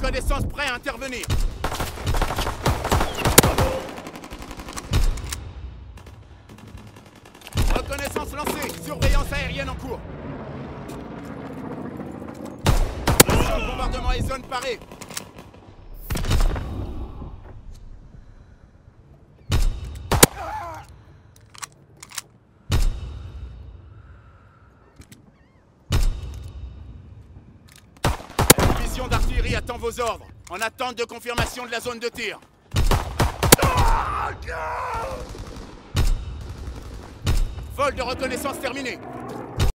reconnaissance prêt à intervenir. Reconnaissance lancée. Surveillance aérienne en cours. Mission de bombardement et zone parée. D'artillerie attend vos ordres, en attente de confirmation de la zone de tir. Vol de reconnaissance terminé.